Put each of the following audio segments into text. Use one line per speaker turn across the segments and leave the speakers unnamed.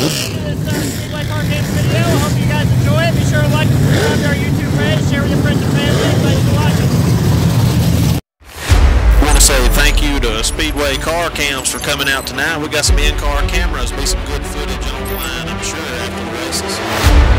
this Speedway car cams video. I hope you guys enjoy it. Be sure to like and subscribe to our YouTube page, share with your friends and family. Thanks for watching.
I want to say thank you to Speedway car cams for coming out tonight. We got some in-car cameras, be some good footage online, I'm sure, after the races.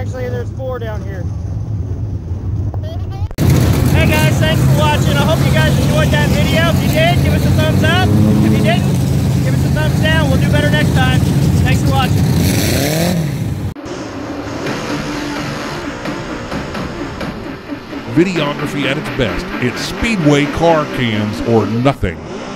Actually, there's 4 down here. Hey guys, thanks for watching. I hope you guys enjoyed that video. If you did, give us a thumbs up. If you didn't, give us a thumbs down. We'll do better next time. Thanks for watching.
Videography at its best. It's Speedway car cams or nothing.